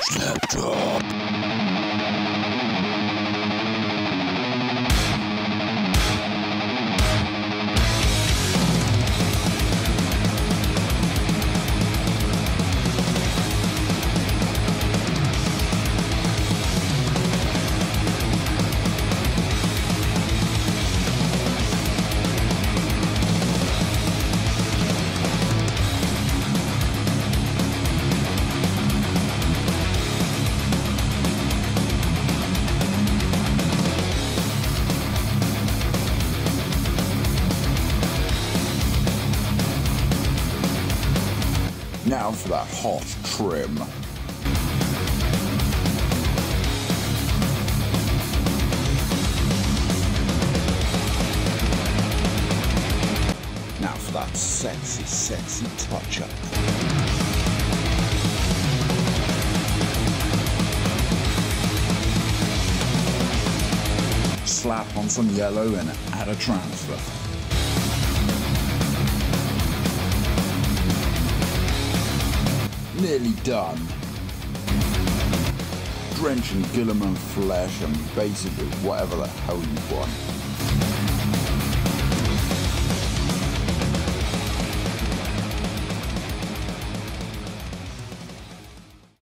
Slap drop. Now for that hot trim. Now for that sexy, sexy touch-up. Slap on some yellow and add a transfer. Nearly done. Drenching Guilliman flesh and basically whatever the hell you want.